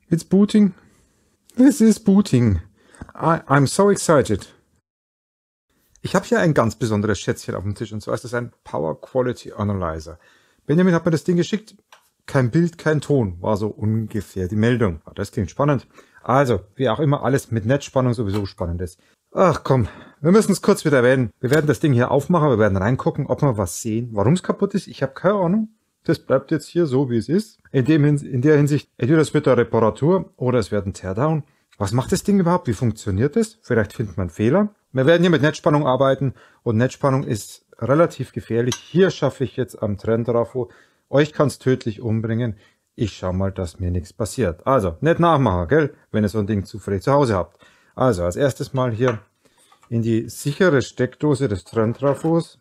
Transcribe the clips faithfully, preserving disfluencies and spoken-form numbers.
It's booting. This is booting. I, I'm so excited. Ich habe hier ein ganz besonderes Schätzchen auf dem Tisch, und zwar ist das ein Power Quality Analyzer. Benjamin hat mir das Ding geschickt. Kein Bild, kein Ton, war so ungefähr die Meldung. Das klingt spannend. Also, wie auch immer, alles mit Netzspannung sowieso spannend ist. Ach komm, wir müssen es kurz wieder erwähnen. Wir werden das Ding hier aufmachen, wir werden reingucken, ob wir was sehen. Warum es kaputt ist, ich habe keine Ahnung. Das bleibt jetzt hier so, wie es ist. In, dem, in der Hinsicht, entweder es wird eine Reparatur oder es wird ein Teardown. Was macht das Ding überhaupt? Wie funktioniert es? Vielleicht findet man einen Fehler. Wir werden hier mit Netzspannung arbeiten und Netzspannung ist relativ gefährlich. Hier schaffe ich jetzt am Trenntrafo. Euch kann es tödlich umbringen. Ich schau mal, dass mir nichts passiert. Also, nicht nachmachen, gell? Wenn ihr so ein Ding zufällig zu Hause habt. Also, als erstes mal hier in die sichere Steckdose des Trenntrafos.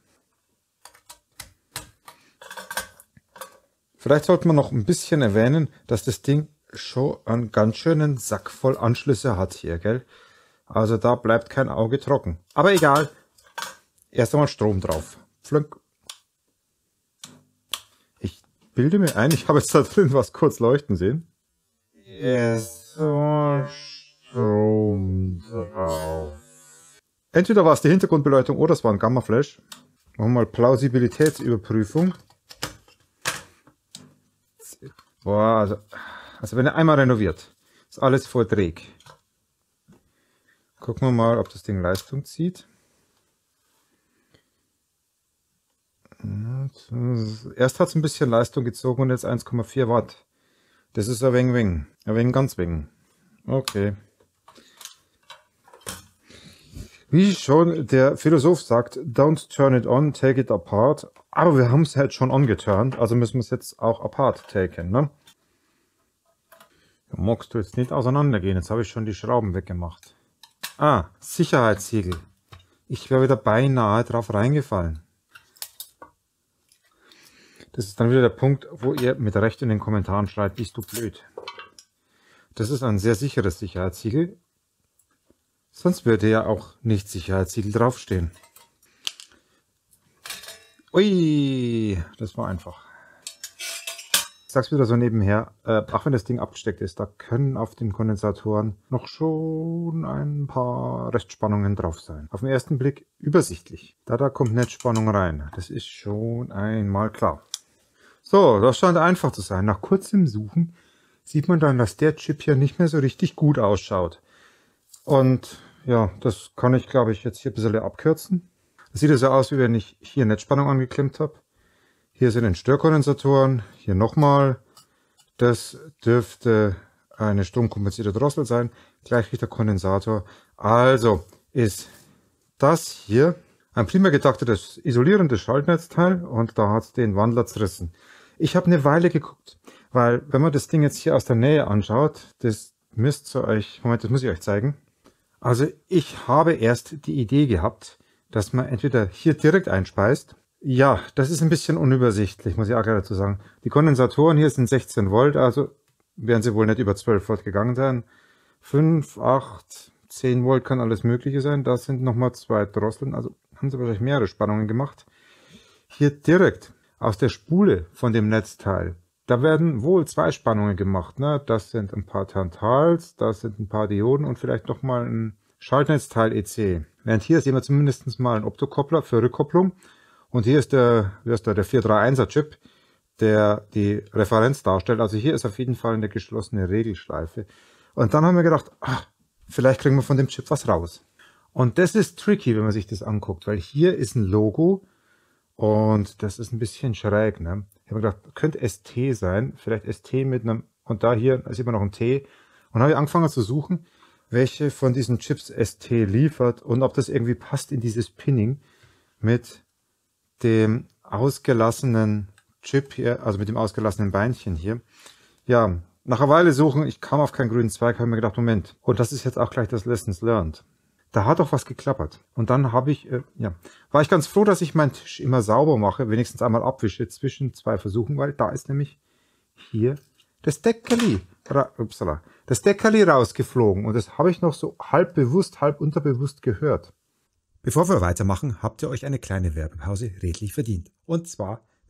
Vielleicht sollte man noch ein bisschen erwähnen, dass das Ding schon einen ganz schönen Sack voll Anschlüsse hat hier, gell? Also da bleibt kein Auge trocken. Aber egal. Erst einmal Strom drauf. Flunk. Ich bilde mir ein, ich habe jetzt da drin was kurz leuchten sehen. Erst einmal Strom drauf. Entweder war es die Hintergrundbeleuchtung oder es war ein Gamma-Flash. Machen wir mal Plausibilitätsüberprüfung. Boah, also, also wenn er einmal renoviert, ist alles voll Dreck. Gucken wir mal, ob das Ding Leistung zieht. Erst hat es ein bisschen Leistung gezogen und jetzt eins Komma vier Watt. Das ist ein wenig, wenig. Ein wenig ganz wenig. Okay. Wie schon der Philosoph sagt, don't turn it on, take it apart. Aber wir haben es halt schon angeturnt, also müssen wir es jetzt auch apart taken, ne? Da magst du jetzt nicht auseinandergehen, jetzt habe ich schon die Schrauben weggemacht. Ah, Sicherheitssiegel. Ich wäre wieder beinahe drauf reingefallen. Das ist dann wieder der Punkt, wo ihr mit Recht in den Kommentaren schreibt, bist du blöd. Das ist ein sehr sicheres Sicherheitssiegel. Sonst würde ja auch nicht Sicherheitssiegel draufstehen. Ui, das war einfach. Ich sag's wieder so nebenher, äh, auch wenn das Ding abgesteckt ist, da können auf den Kondensatoren noch schon ein paar Restspannungen drauf sein. Auf den ersten Blick übersichtlich. Da, da kommt Netzspannung rein. Das ist schon einmal klar. So, das scheint einfach zu sein. Nach kurzem Suchen sieht man dann, dass der Chip hier nicht mehr so richtig gut ausschaut. Und ja, das kann ich, glaube ich, jetzt hier ein bisschen abkürzen. Das sieht so aus, wie wenn ich hier Netzspannung angeklemmt habe. Hier sind den Störkondensatoren, hier nochmal. Das dürfte eine stromkompensierte Drossel sein. Gleich wie der Kondensator. Also ist das hier ein primär getaktetes isolierendes Schaltnetzteil und da hat es den Wandler zerrissen. Ich habe eine Weile geguckt, weil wenn man das Ding jetzt hier aus der Nähe anschaut, das müsst ihr euch, Moment, das muss ich euch zeigen. Also ich habe erst die Idee gehabt, dass man entweder hier direkt einspeist. Ja, das ist ein bisschen unübersichtlich, muss ich auch dazu sagen. Die Kondensatoren hier sind sechzehn Volt, also werden sie wohl nicht über zwölf Volt gegangen sein. fünf, acht, zehn Volt kann alles mögliche sein. Da sind nochmal zwei Drosseln, also haben sie wahrscheinlich mehrere Spannungen gemacht. Hier direkt aus der Spule von dem Netzteil, da werden wohl zwei Spannungen gemacht. Ne? Das sind ein paar Tantals, das sind ein paar Dioden und vielleicht nochmal ein Schaltnetzteil E C. Während hier sehen wir zumindest mal einen Optokoppler für Rückkopplung. Und hier ist der, wie ist der, der vier drei eins er Chip, der die Referenz darstellt. Also hier ist auf jeden Fall eine geschlossene Regelschleife. Und dann haben wir gedacht, ach, vielleicht kriegen wir von dem Chip was raus. Und das ist tricky, wenn man sich das anguckt, weil hier ist ein Logo und das ist ein bisschen schräg. Ne? Ich habe gedacht, könnte S T sein, vielleicht S T mit einem, und da hier ist immer noch ein T. Und dann habe ich angefangen zu suchen, welche von diesen Chips S T liefert und ob das irgendwie passt in dieses Pinning mit dem ausgelassenen Chip hier, also mit dem ausgelassenen Beinchen hier. Ja, nach einer Weile suchen, ich kam auf keinen grünen Zweig, habe mir gedacht, Moment, und das ist jetzt auch gleich das Lessons Learned. Da hat doch was geklappert. Und dann habe ich, äh, ja, war ich ganz froh, dass ich meinen Tisch immer sauber mache, wenigstens einmal abwische zwischen zwei Versuchen, weil da ist nämlich hier das Deckerli, upsala, das Deckerli rausgeflogen und das habe ich noch so halb bewusst, halb unterbewusst gehört. Bevor wir weitermachen, habt ihr euch eine kleine Werbepause redlich verdient. Und zwar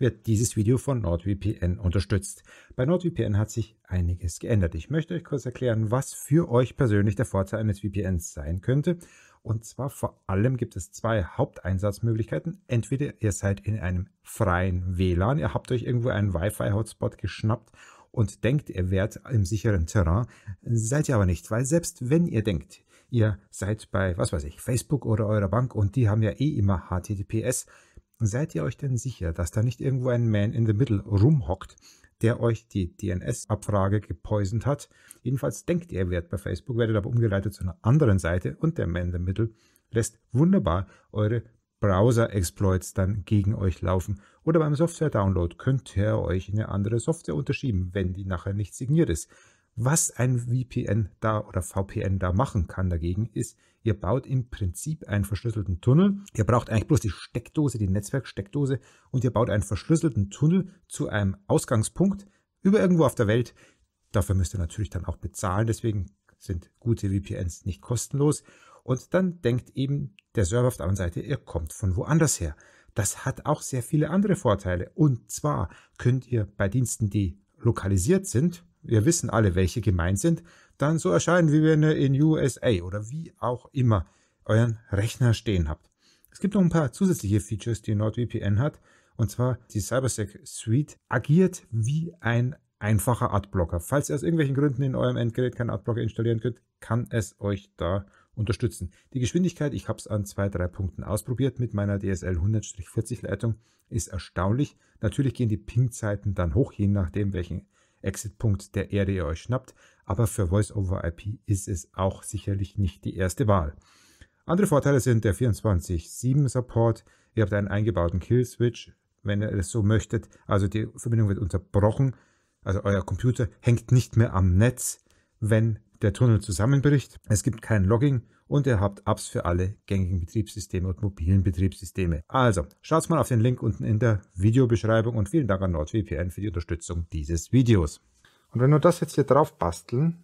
wird dieses Video von NordVPN unterstützt. Bei NordVPN hat sich einiges geändert. Ich möchte euch kurz erklären, was für euch persönlich der Vorteil eines V P Ns sein könnte. Und zwar vor allem gibt es zwei Haupteinsatzmöglichkeiten. Entweder ihr seid in einem freien W L A N, ihr habt euch irgendwo einen Wi-Fi-Hotspot geschnappt und denkt, ihr wärt im sicheren Terrain. Seid ihr aber nicht, weil selbst wenn ihr denkt, ihr seid bei, was weiß ich, Facebook oder eurer Bank und die haben ja eh immer H T T P S, seid ihr euch denn sicher, dass da nicht irgendwo ein Man in the Middle rumhockt, der euch die D N S-Abfrage gepoisont hat? Jedenfalls denkt ihr, ihr wärt bei Facebook, werdet aber umgeleitet zu einer anderen Seite und der Man in the Middle lässt wunderbar eure Browser-Exploits dann gegen euch laufen. Oder beim Software-Download könnt ihr euch eine andere Software unterschieben, wenn die nachher nicht signiert ist. Was ein V P N da oder V P N da machen kann dagegen ist, ihr baut im Prinzip einen verschlüsselten Tunnel. Ihr braucht eigentlich bloß die Steckdose, die Netzwerksteckdose und ihr baut einen verschlüsselten Tunnel zu einem Ausgangspunkt über irgendwo auf der Welt. Dafür müsst ihr natürlich dann auch bezahlen, deswegen sind gute V P Ns nicht kostenlos. Und dann denkt eben der Server auf der anderen Seite, ihr kommt von woanders her. Das hat auch sehr viele andere Vorteile. Und zwar könnt ihr bei Diensten, die lokalisiert sind, wir wissen alle, welche gemeint sind, dann so erscheinen, wie wenn ihr in U S A oder wie auch immer euren Rechner stehen habt. Es gibt noch ein paar zusätzliche Features, die NordVPN hat. Und zwar die CyberSec Suite agiert wie ein einfacher Adblocker. Falls ihr aus irgendwelchen Gründen in eurem Endgerät keinen Adblocker installieren könnt, kann es euch da unterstützen. Die Geschwindigkeit, ich habe es an zwei, drei Punkten ausprobiert mit meiner D S L hundert vierzig Leitung, ist erstaunlich. Natürlich gehen die Ping-Zeiten dann hoch, je nachdem, welchen Exit-Punkt der Erde ihr euch schnappt, aber für Voice-over-I P ist es auch sicherlich nicht die erste Wahl. Andere Vorteile sind der vierundzwanzig sieben Support, ihr habt einen eingebauten Kill-Switch, wenn ihr es so möchtet, also die Verbindung wird unterbrochen, also euer Computer hängt nicht mehr am Netz, wenn der Tunnel zusammenbricht. Es gibt kein Logging und ihr habt Apps für alle gängigen Betriebssysteme und mobilen Betriebssysteme. Also, schaut mal auf den Link unten in der Videobeschreibung und vielen Dank an NordVPN für die Unterstützung dieses Videos. Und wenn wir das jetzt hier drauf basteln,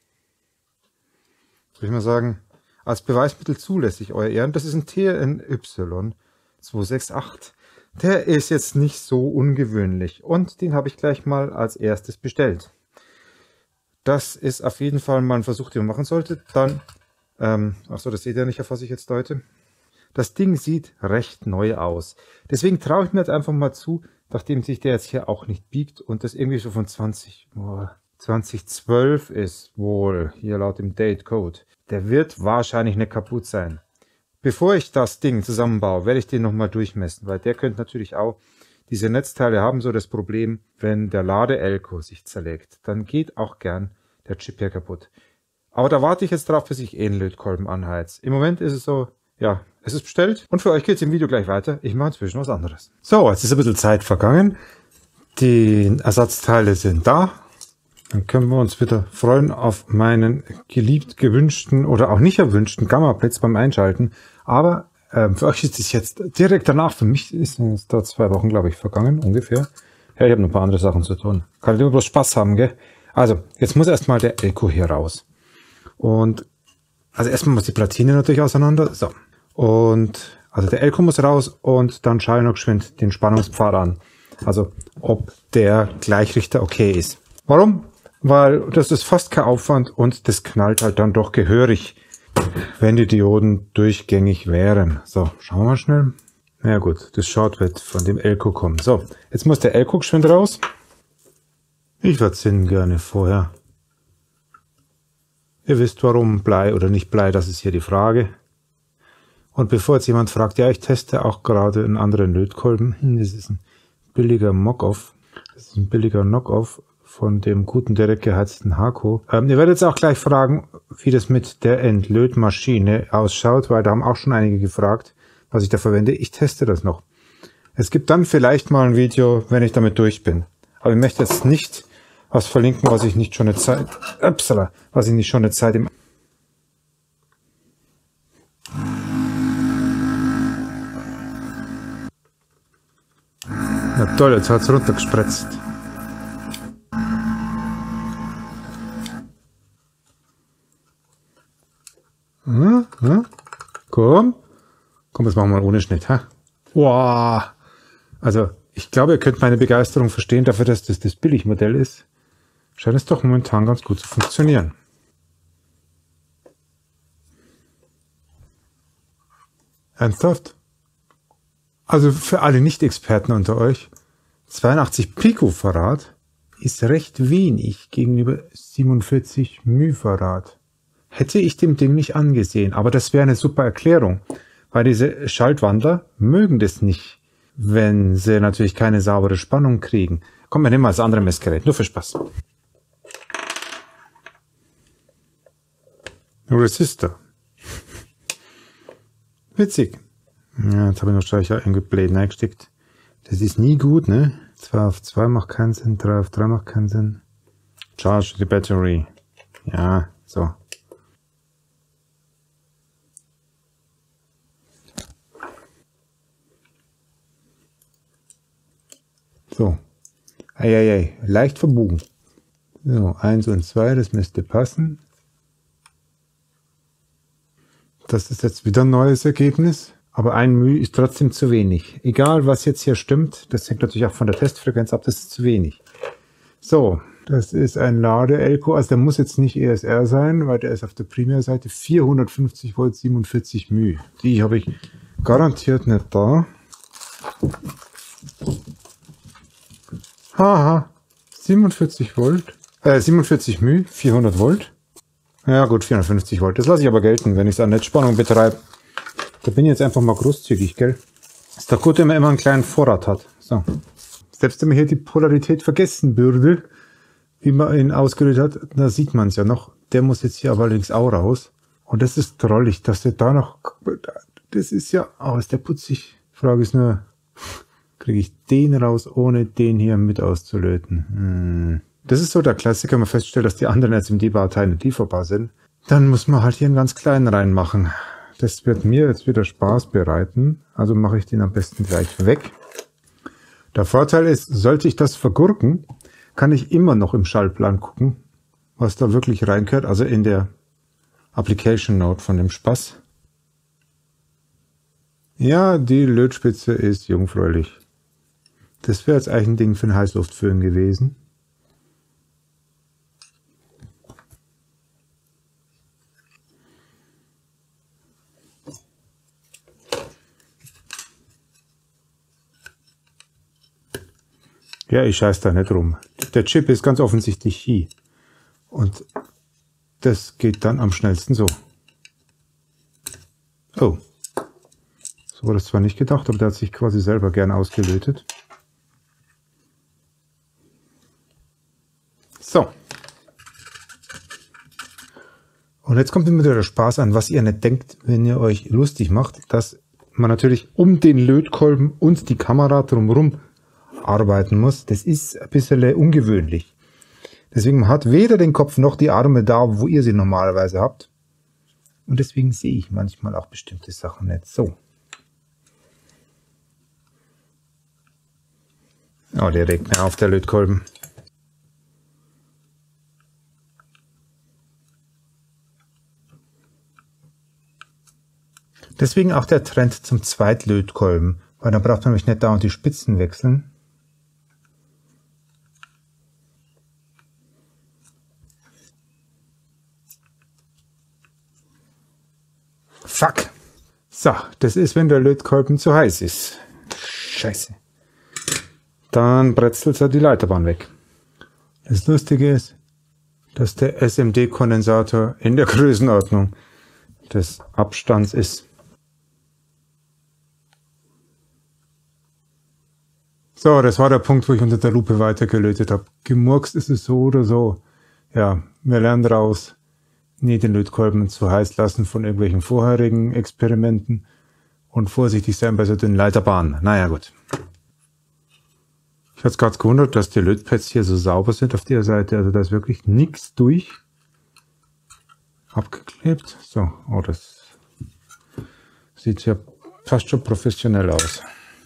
würde ich mal sagen, als Beweismittel zulässig, euer Ehren, das ist ein T N Y zwei sechs acht. Der ist jetzt nicht so ungewöhnlich und den habe ich gleich mal als erstes bestellt. Das ist auf jeden Fall mal ein Versuch, den man machen sollte. Dann, ähm, achso, das seht ihr nicht, auf was ich jetzt deute. Das Ding sieht recht neu aus. Deswegen traue ich mir jetzt einfach mal zu, nachdem sich der jetzt hier auch nicht biegt und das irgendwie so von zwanzig, oh, zwanzig zwölf ist wohl, hier laut dem Datecode. Der wird wahrscheinlich nicht kaputt sein. Bevor ich das Ding zusammenbaue, werde ich den nochmal durchmessen, weil der könnte natürlich auch, diese Netzteile haben so das Problem, wenn der Lade-Elko sich zerlegt, dann geht auch gern der Chip hier kaputt. Aber da warte ich jetzt drauf, bis ich eh einen Lötkolben anheiz. Im Moment ist es so, ja, es ist bestellt und für euch geht es im Video gleich weiter. Ich mache inzwischen was anderes. So, jetzt ist ein bisschen Zeit vergangen. Die Ersatzteile sind da. Dann können wir uns wieder freuen auf meinen geliebt gewünschten oder auch nicht erwünschten Gamma-Blitz beim Einschalten. Aber ähm, für euch ist es jetzt direkt danach. Für mich ist es da zwei Wochen, glaube ich, vergangen, ungefähr. Ja, ich habe noch ein paar andere Sachen zu tun. Kann ich immer bloß Spaß haben, gell? Also, jetzt muss erstmal der Elko hier raus. Und, also erstmal muss die Platine natürlich auseinander. So. Und, also der Elko muss raus und dann schaue ich noch geschwind den Spannungspfad an. Also, ob der Gleichrichter okay ist. Warum? Weil das ist fast kein Aufwand und das knallt halt dann doch gehörig, wenn die Dioden durchgängig wären. So, schauen wir mal schnell. Na ja, gut, das Short wird von dem Elko kommen. So, jetzt muss der Elko geschwind raus. Ich verzinne gerne vorher. Ihr wisst warum, Blei oder nicht Blei, das ist hier die Frage. Und bevor jetzt jemand fragt, ja, ich teste auch gerade einen anderen Lötkolben. Das ist ein billiger Mock-Off. Das ist ein billiger Knock-Off von dem guten, direkt geheizten Hako. Ähm, ihr werdet jetzt auch gleich fragen, wie das mit der Entlötmaschine ausschaut, weil da haben auch schon einige gefragt, was ich da verwende. Ich teste das noch. Es gibt dann vielleicht mal ein Video, wenn ich damit durch bin. Aber ich möchte jetzt nicht was verlinken, was ich nicht schon eine Zeit, upsala, was ich nicht schon eine Zeit im Na toll, jetzt hat es runtergespritzt. Hm, hm. Komm. Komm, das machen wir ohne Schnitt. Ha? Wow. Also, Ich glaube, ihr könnt meine Begeisterung verstehen dafür, dass das das Billigmodell ist. Scheint es doch momentan ganz gut zu funktionieren. Ernsthaft? Also für alle Nicht-Experten unter euch, zweiundachtzig Picofarad ist recht wenig gegenüber siebenundvierzig μFarad. Hätte ich dem Ding nicht angesehen, aber das wäre eine super Erklärung, weil diese Schaltwandler mögen das nicht, wenn sie natürlich keine saubere Spannung kriegen. Komm, wir nehmen mal das andere Messgerät, nur für Spaß. Resistor. Witzig. Ja, jetzt habe ich noch gleich ein Blade reingesteckt. Das ist nie gut, ne? zwei auf zwei macht keinen Sinn, drei auf drei macht keinen Sinn. Charge the battery. Ja, so. So. Eieiei, leicht verbogen. So, eins und zwei, das müsste passen. Das ist jetzt wieder ein neues Ergebnis. Aber ein μ ist trotzdem zu wenig. Egal, was jetzt hier stimmt, das hängt natürlich auch von der Testfrequenz ab, das ist zu wenig. So, das ist ein Lade-Elko, also der muss jetzt nicht E S R sein, weil der ist auf der Primärseite vierhundertfünfzig Volt, siebenundvierzig μ. Die habe ich garantiert nicht da. Haha, siebenundvierzig Volt, äh, siebenundvierzig μ, vierhundert Volt. Ja gut, vierhundertfünfzig Volt, das lasse ich aber gelten, wenn ich es an Netzspannung betreibe. Da bin ich jetzt einfach mal großzügig, gell? Ist doch gut, wenn man immer einen kleinen Vorrat hat. So. Selbst wenn man hier die Polarität vergessen würde, wie man ihn ausgerührt hat, da sieht man es ja noch. Der muss jetzt hier aber allerdings auch raus. Und das ist drollig, dass der da noch... Das ist ja... Oh, ist der putzig. Frage ist nur, kriege ich den raus, ohne den hier mit auszulöten? Hm. Das ist so der Klassiker, man feststellt, dass die anderen S M D-Bauteile nicht lieferbar sind. Dann muss man halt hier einen ganz kleinen reinmachen. Das wird mir jetzt wieder Spaß bereiten, also mache ich den am besten gleich weg. Der Vorteil ist, sollte ich das vergurken, kann ich immer noch im Schaltplan gucken, was da wirklich reingehört, also in der Application Note von dem Spaß. Ja, die Lötspitze ist jungfräulich. Das wäre jetzt eigentlich ein Ding für ein Heißluftföhn gewesen. Ja, ich scheiß da nicht rum. Der Chip ist ganz offensichtlich hier. Und das geht dann am schnellsten so. Oh. So war das zwar nicht gedacht, aber der hat sich quasi selber gern ausgelötet. So. Und jetzt kommt immer wieder der Spaß an, was ihr nicht denkt, wenn ihr euch lustig macht, dass man natürlich um den Lötkolben und die Kamera drumherum arbeiten muss. Das ist ein bisschen ungewöhnlich. Deswegen man hat weder den Kopf noch die Arme da, wo ihr sie normalerweise habt. Und deswegen sehe ich manchmal auch bestimmte Sachen nicht so. Oh, der regt mir auf, der Lötkolben. Deswegen auch der Trend zum Zweitlötkolben, weil dann braucht man nämlich nicht dauernd die Spitzen wechseln. Fuck. So, das ist, wenn der Lötkolben zu heiß ist. Scheiße. Dann bretzelt er die Leiterbahn weg. Das Lustige ist, dass der S M D-Kondensator in der Größenordnung des Abstands ist. So, das war der Punkt, wo ich unter der Lupe weitergelötet habe. Gemurkst ist es so oder so. Ja, wir lernen raus, nie den Lötkolben zu heiß lassen von irgendwelchen vorherigen Experimenten und vorsichtig sein bei so dünnen Leiterbahnen. Naja, gut. Ich hatte es gerade gewundert, dass die Lötpads hier so sauber sind auf der Seite. Also da ist wirklich nichts durch. Abgeklebt. So, oh, das sieht ja fast schon professionell aus.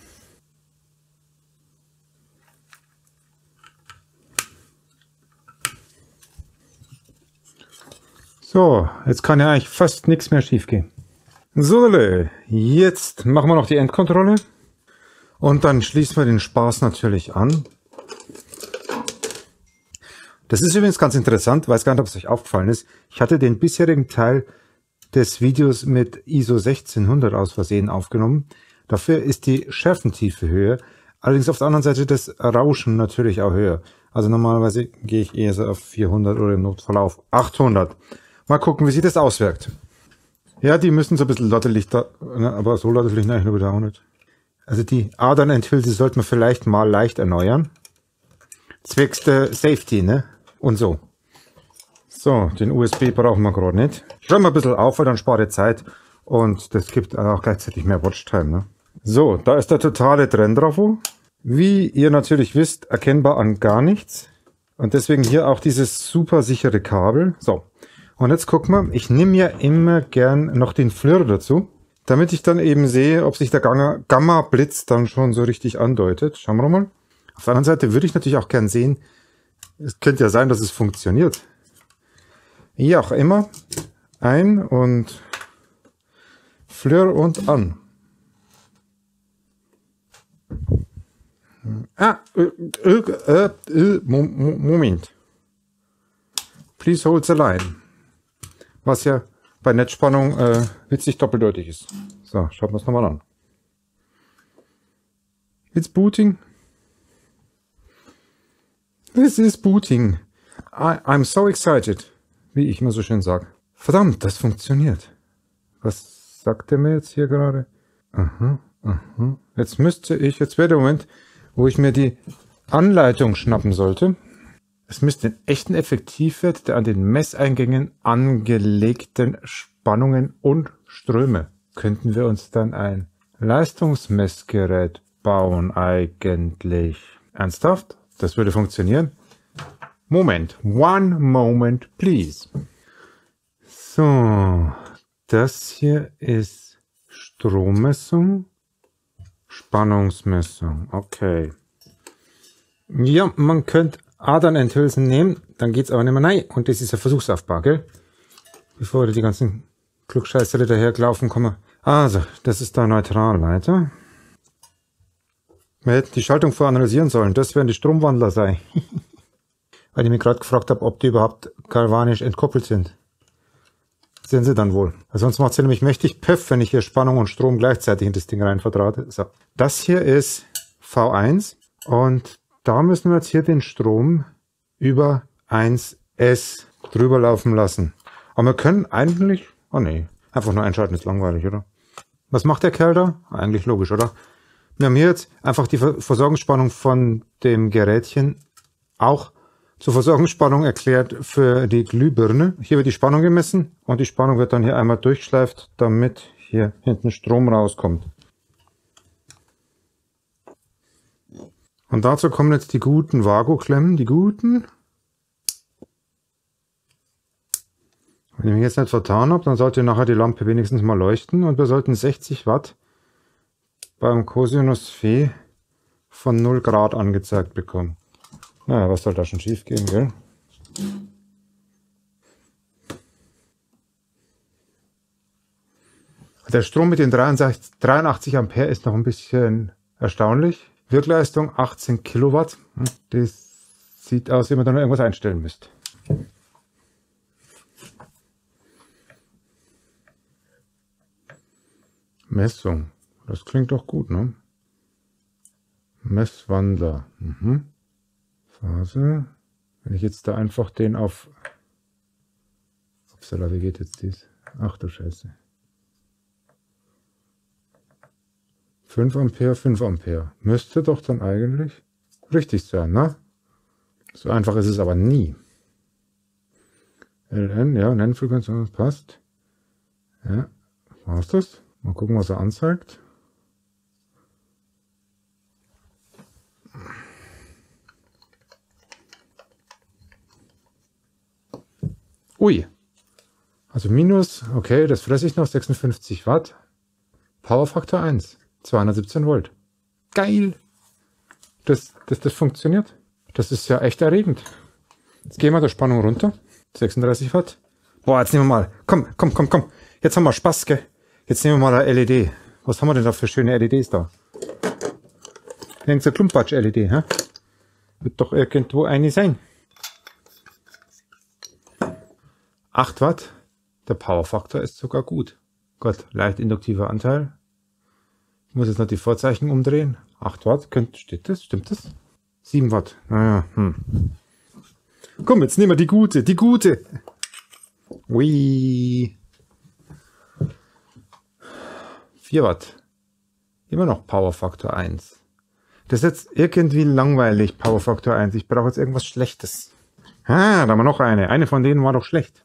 So, jetzt kann ja eigentlich fast nichts mehr schief gehen. So, jetzt machen wir noch die Endkontrolle. Und dann schließen wir den Spaß natürlich an. Das ist übrigens ganz interessant, weiß gar nicht, ob es euch aufgefallen ist. Ich hatte den bisherigen Teil des Videos mit I S O sechzehnhundert aus Versehen aufgenommen. Dafür ist die Schärfentiefe höher. Allerdings auf der anderen Seite das Rauschen natürlich auch höher. Also normalerweise gehe ich eher so auf vierhundert oder im Notfall auf achthundert. Mal gucken, wie sich das auswirkt. Ja, die müssen so ein bisschen lottelig da, aber so lottelig nein, nur wieder auch nicht. Also die Adernenthülse sollte man vielleicht mal leicht erneuern. Zwecks der Safety, ne? Und so. So, den U S B brauchen wir gerade nicht. Ich räume ein bisschen auf, weil dann spare ich Zeit. Und das gibt auch gleichzeitig mehr Watchtime, ne? So, da ist der totale Trenntrafo. Wie ihr natürlich wisst, erkennbar an gar nichts. Und deswegen hier auch dieses super sichere Kabel. So, und jetzt gucken wir, ich nehme ja immer gern noch den F L I R dazu, damit ich dann eben sehe, ob sich der Gamma-Blitz dann schon so richtig andeutet. Schauen wir mal. Auf der anderen Seite würde ich natürlich auch gern sehen, es könnte ja sein, dass es funktioniert. Wie auch immer, ein und F L I R und an. Ah, äh, äh, äh, Moment. Please hold the line. Was ja bei Netzspannung äh, witzig doppeldeutig ist. So, schauen wir es nochmal an. It's booting. This is booting. I, I'm so excited. Wie ich immer so schön sage. Verdammt, das funktioniert. Was sagt der mir jetzt hier gerade? Aha, aha. Jetzt müsste ich, jetzt wäre der Moment, wo ich mir die Anleitung schnappen sollte. Es müsste den echten Effektivwert der an den Messeingängen angelegten Spannungen und Ströme. Könnten wir uns dann ein Leistungsmessgerät bauen eigentlich? Ernsthaft? Das würde funktionieren? Moment. One moment, please. So. Das hier ist Strommessung. Spannungsmessung. Okay. Ja, man könnte Adernenthülsen nehmen, dann geht's aber nicht mehr rein. Und das ist ein Versuchsaufbau, gell? Bevor die ganzen Klugscheißer dahergelaufen kommen. Also, das ist der Neutralleiter. Wir hätten die Schaltung voranalysieren sollen. Das werden die Stromwandler sein. Weil ich mich gerade gefragt habe, ob die überhaupt galvanisch entkoppelt sind. Sehen sie dann wohl. Sonst macht es ja nämlich mächtig Pöff, wenn ich hier Spannung und Strom gleichzeitig in das Ding rein verdrahte. So. Das hier ist V eins und da müssen wir jetzt hier den Strom über eins S drüber laufen lassen. Aber wir können eigentlich... Oh nee, einfach nur einschalten ist langweilig, oder? Was macht der Kerl da? Eigentlich logisch, oder? Wir haben hier jetzt einfach die Versorgungsspannung von dem Gerätchen auch zur Versorgungsspannung erklärt für die Glühbirne. Hier wird die Spannung gemessen und die Spannung wird dann hier einmal durchgeschleift, damit hier hinten Strom rauskommt. Und dazu kommen jetzt die guten Vago-Klemmen, die guten. Wenn ich mich jetzt nicht vertan habe, dann sollte nachher die Lampe wenigstens mal leuchten und wir sollten sechzig Watt beim Cosinus Phi von null Grad angezeigt bekommen. Naja, was soll da schon schief gehen, gell? Der Strom mit den dreiundachtzig Ampere ist noch ein bisschen erstaunlich. Wirkleistung achtzehn Kilowatt. Das sieht aus, wie man da noch irgendwas einstellen müsste. Messung. Das klingt doch gut, ne? Messwandler. Mhm. Phase. Wenn ich jetzt da einfach den auf... Upsala, wie geht jetzt dies? Ach du Scheiße. fünf Ampere, fünf Ampere. Müsste doch dann eigentlich richtig sein, ne? So einfach ist es aber nie. L N, ja, Nennfrequenz, passt. Ja, war's das? Mal gucken, was er anzeigt. Ui. Also minus, okay, das fresse ich noch, sechsundfünfzig Watt. Powerfaktor eins. zweihundertsiebzehn Volt. Geil! Das, das, das funktioniert. Das ist ja echt erregend. Jetzt gehen wir der Spannung runter. sechsunddreißig Watt. Boah, jetzt nehmen wir mal. Komm, komm, komm, komm. Jetzt haben wir Spaß, gell? Jetzt nehmen wir mal eine L E D. Was haben wir denn da für schöne L E Ds da? Nennt so Klumpatsch-L E D, hä? Wird doch irgendwo eine sein. acht Watt. Der Powerfaktor ist sogar gut. Gott, leicht induktiver Anteil. Ich muss jetzt noch die Vorzeichen umdrehen. acht Watt, könnte, steht das? Stimmt das? sieben Watt. Naja, hm. Komm, jetzt nehmen wir die gute, die gute. Ui. vier Watt. Immer noch Powerfaktor eins. Das ist jetzt irgendwie langweilig, Powerfaktor eins. Ich brauche jetzt irgendwas Schlechtes. Ah, da haben wir noch eine. Eine von denen war doch schlecht.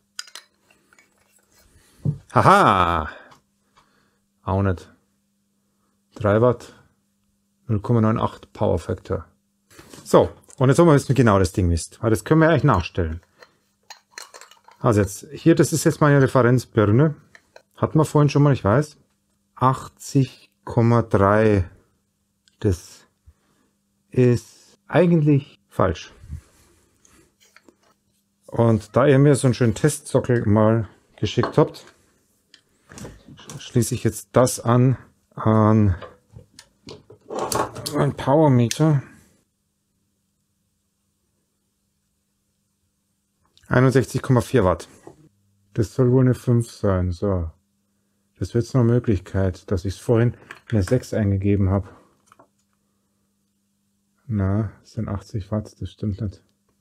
Haha. Auch nicht. drei Watt. null Komma neunundachtzig Powerfaktor. So, und jetzt haben wir wissen, wie genau das Ding misst. Weil das können wir eigentlich nachstellen. Also jetzt, hier, das ist jetzt meine Referenzbirne. Hatten wir vorhin schon mal, ich weiß. achtzig Komma drei. Das ist eigentlich falsch. Und da ihr mir so einen schönen Testsockel mal geschickt habt, schließe ich jetzt das an an ein Powermeter. einundsechzig Komma vier Watt. Das soll wohl eine fünf sein. So. Das wird jetzt noch eine Möglichkeit, dass ich es vorhin eine sechs eingegeben habe. Na, das sind achtzig Watt, das stimmt nicht.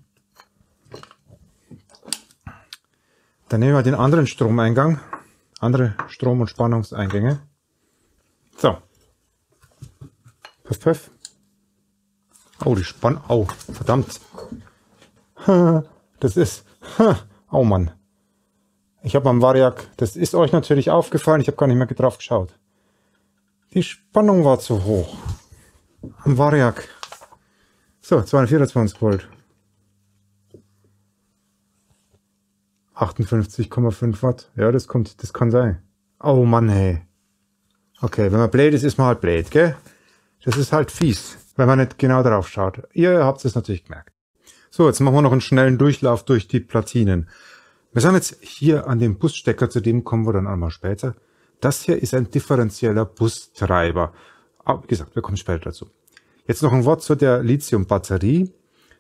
Dann nehmen wir den anderen Stromeingang. Andere Strom- und Spannungseingänge. So. Puff, puff. Oh, die Spann... Oh, verdammt. Das ist... Oh Mann. Ich habe am Variac... Das ist euch natürlich aufgefallen. Ich habe gar nicht mehr drauf geschaut. Die Spannung war zu hoch. Am Variac. So, zweihundertvierundzwanzig Volt. achtundfünfzig Komma fünf Watt. Ja, das kommt, das kann sein. Oh Mann, hey. Okay, wenn man blöd ist, ist man halt blöd, gell? Das ist halt fies, wenn man nicht genau drauf schaut. Ihr habt es natürlich gemerkt. So, jetzt machen wir noch einen schnellen Durchlauf durch die Platinen. Wir sind jetzt hier an dem Busstecker, zu dem kommen wir dann einmal später. Das hier ist ein differenzieller Bustreiber. Aber wie gesagt, wir kommen später dazu. Jetzt noch ein Wort zu der Lithium-Batterie.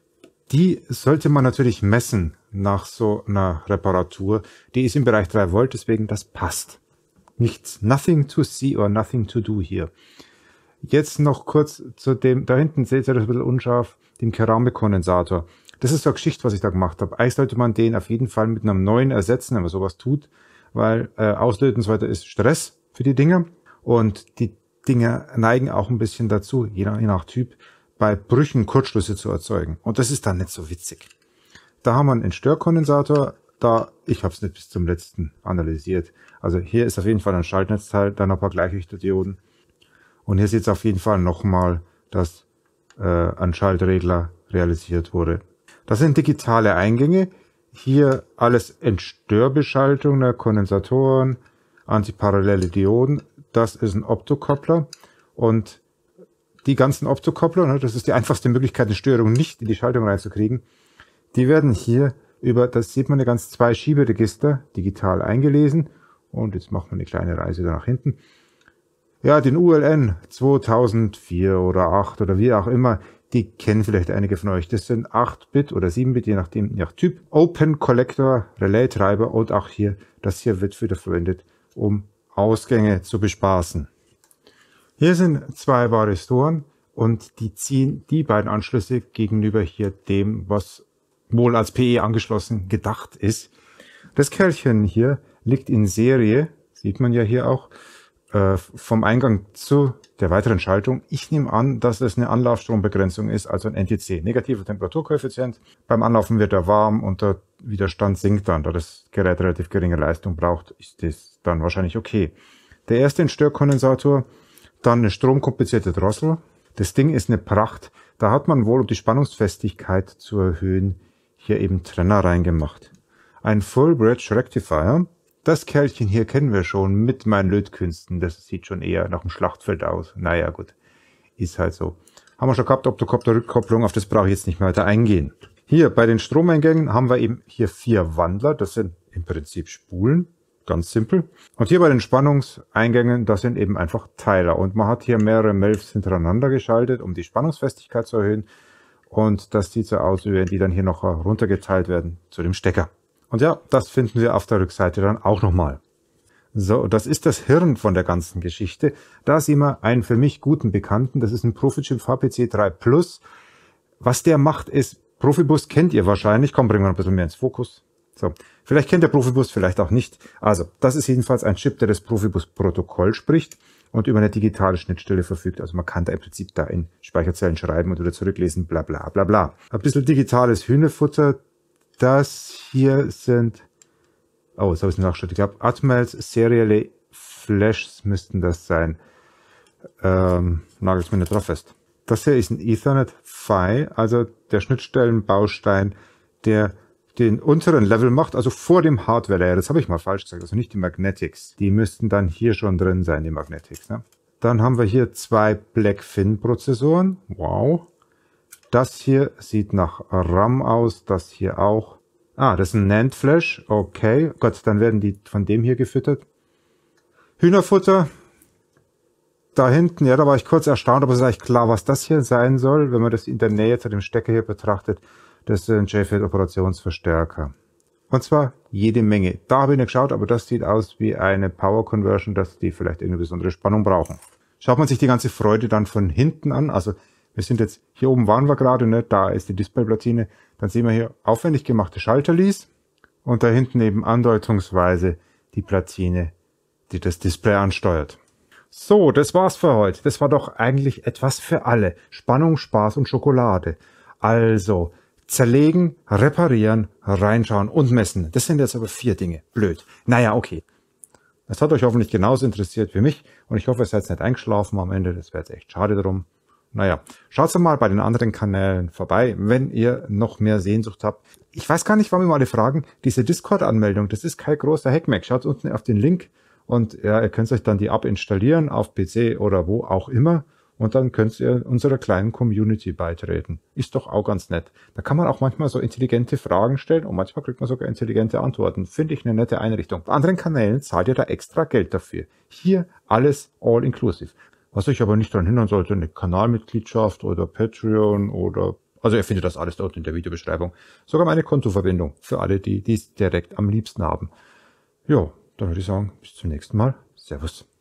Die sollte man natürlich messen nach so einer Reparatur. Die ist im Bereich drei Volt, deswegen das passt. Nichts, nothing to see or nothing to do hier. Jetzt noch kurz zu dem, da hinten seht ihr das ein bisschen unscharf, dem Keramikkondensator. Das ist so eine Geschichte, was ich da gemacht habe. Eigentlich sollte man den auf jeden Fall mit einem neuen ersetzen, wenn man sowas tut, weil äh, Auslöten und so weiter ist Stress für die Dinger. Und die Dinger neigen auch ein bisschen dazu, je nach, je nach Typ, bei Brüchen Kurzschlüsse zu erzeugen. Und das ist dann nicht so witzig. Da haben wir einen Störkondensator. Da, ich habe es nicht bis zum letzten analysiert. Also hier ist auf jeden Fall ein Schaltnetzteil, dann ein paar Gleichrichterdioden. Und hier sieht es auf jeden Fall nochmal, dass äh, ein Schaltregler realisiert wurde. Das sind digitale Eingänge. Hier alles Entstörbeschaltung der Kondensatoren, antiparallele Dioden. Das ist ein Optokoppler. Und die ganzen Optokoppler, ne, das ist die einfachste Möglichkeit, eine Störung nicht in die Schaltung reinzukriegen, die werden hier über, das sieht man, eine ganz zwei Schieberegister digital eingelesen. Und jetzt machen wir eine kleine Reise da nach hinten. Ja, den U L N zweitausendvier oder acht oder wie auch immer, die kennen vielleicht einige von euch. Das sind acht Bit oder sieben Bit, je nachdem, je nach Typ. Open Collector, Relay Treiber und auch hier, das hier wird wieder verwendet, um Ausgänge zu bespaßen. Hier sind zwei Varistoren und die ziehen die beiden Anschlüsse gegenüber hier dem, was wohl als P E angeschlossen gedacht ist. Das Kerlchen hier liegt in Serie, sieht man ja hier auch, äh, vom Eingang zu der weiteren Schaltung. Ich nehme an, dass es eine Anlaufstrombegrenzung ist, also ein N T C, negativer Temperaturkoeffizient. Beim Anlaufen wird er warm und der Widerstand sinkt dann. Da das Gerät relativ geringe Leistung braucht, ist das dann wahrscheinlich okay. Der erste Störkondensator, dann eine stromkompensierte Drossel. Das Ding ist eine Pracht. Da hat man wohl, um die Spannungsfestigkeit zu erhöhen, hier eben Trenner reingemacht. Ein Full Bridge Rectifier. Das Kerlchen hier kennen wir schon mit meinen Lötkünsten. Das sieht schon eher nach einem Schlachtfeld aus. Naja, gut. Ist halt so. Haben wir schon gehabt, Optokopter-Rückkopplung. Auf das brauche ich jetzt nicht mehr weiter eingehen. Hier bei den Stromeingängen haben wir eben hier vier Wandler. Das sind im Prinzip Spulen. Ganz simpel. Und hier bei den Spannungseingängen, das sind eben einfach Teiler. Und man hat hier mehrere Melfs hintereinander geschaltet, um die Spannungsfestigkeit zu erhöhen. Und das sieht so aus, wie wenn die dann hier noch runtergeteilt werden zu dem Stecker. Und ja, das finden wir auf der Rückseite dann auch nochmal. So, das ist das Hirn von der ganzen Geschichte. Da sehen wir einen für mich guten Bekannten. Das ist ein Profichip V P C drei Plus. Was der macht ist, Profibus kennt ihr wahrscheinlich. Komm, bringen wir ein bisschen mehr ins Fokus. So, vielleicht kennt der Profibus, vielleicht auch nicht. Also, das ist jedenfalls ein Chip, der das Profibus-Protokoll spricht und über eine digitale Schnittstelle verfügt. Also man kann da im Prinzip da in Speicherzellen schreiben und wieder zurücklesen, bla bla bla bla. Ein bisschen digitales Hühnerfutter. Das hier sind, oh, jetzt habe ich es nachgeschaut. Ich glaube, Atmels Serial Flashs müssten das sein. Ähm, nagelt mir nicht drauf fest. Das hier ist ein Ethernet Phi, also der Schnittstellenbaustein, der den unteren Level macht, also vor dem Hardware-Layer. Das habe ich mal falsch gesagt, also nicht die Magnetics. Die müssten dann hier schon drin sein, die Magnetics. Ne? Dann haben wir hier zwei Blackfin-Prozessoren. Wow. Das hier sieht nach RAM aus, das hier auch. Ah, das ist ein NAND-Flash. Okay, Gott, dann werden die von dem hier gefüttert. Hühnerfutter. Da hinten, ja, da war ich kurz erstaunt, aber es ist eigentlich klar, was das hier sein soll, wenn man das in der Nähe zu dem Stecker hier betrachtet. Das ist ein J FET Operationsverstärker. Und zwar jede Menge. Da habe ich nicht geschaut, aber das sieht aus wie eine Power Conversion, dass die vielleicht irgendeine besondere Spannung brauchen. Schaut man sich die ganze Freude dann von hinten an, also wir sind jetzt, hier oben waren wir gerade, ne, da ist die Displayplatine, dann sehen wir hier aufwendig gemachte Schalterlies und da hinten eben andeutungsweise die Platine, die das Display ansteuert. So, das war's für heute. Das war doch eigentlich etwas für alle. Spannung, Spaß und Schokolade. Also, zerlegen, reparieren, reinschauen und messen. Das sind jetzt aber vier Dinge. Blöd. Naja, okay. Das hat euch hoffentlich genauso interessiert wie mich. Und ich hoffe, ihr seid nicht eingeschlafen am Ende. Das wäre jetzt echt schade drum. Naja, schaut mal bei den anderen Kanälen vorbei, wenn ihr noch mehr Sehnsucht habt. Ich weiß gar nicht, warum wir alle fragen. Diese Discord-Anmeldung, das ist kein großer Hackmack. Schaut unten auf den Link. Und ja, ihr könnt euch dann die App installieren auf P C oder wo auch immer. Und dann könnt ihr unserer kleinen Community beitreten. Ist doch auch ganz nett. Da kann man auch manchmal so intelligente Fragen stellen und manchmal kriegt man sogar intelligente Antworten. Finde ich eine nette Einrichtung. Bei anderen Kanälen zahlt ihr da extra Geld dafür. Hier alles all inclusive. Was euch aber nicht daran hindern sollte, eine Kanalmitgliedschaft oder Patreon oder... Also ihr findet das alles dort in der Videobeschreibung. Sogar meine Kontoverbindung für alle, die dies direkt am liebsten haben. Ja, dann würde ich sagen, bis zum nächsten Mal. Servus.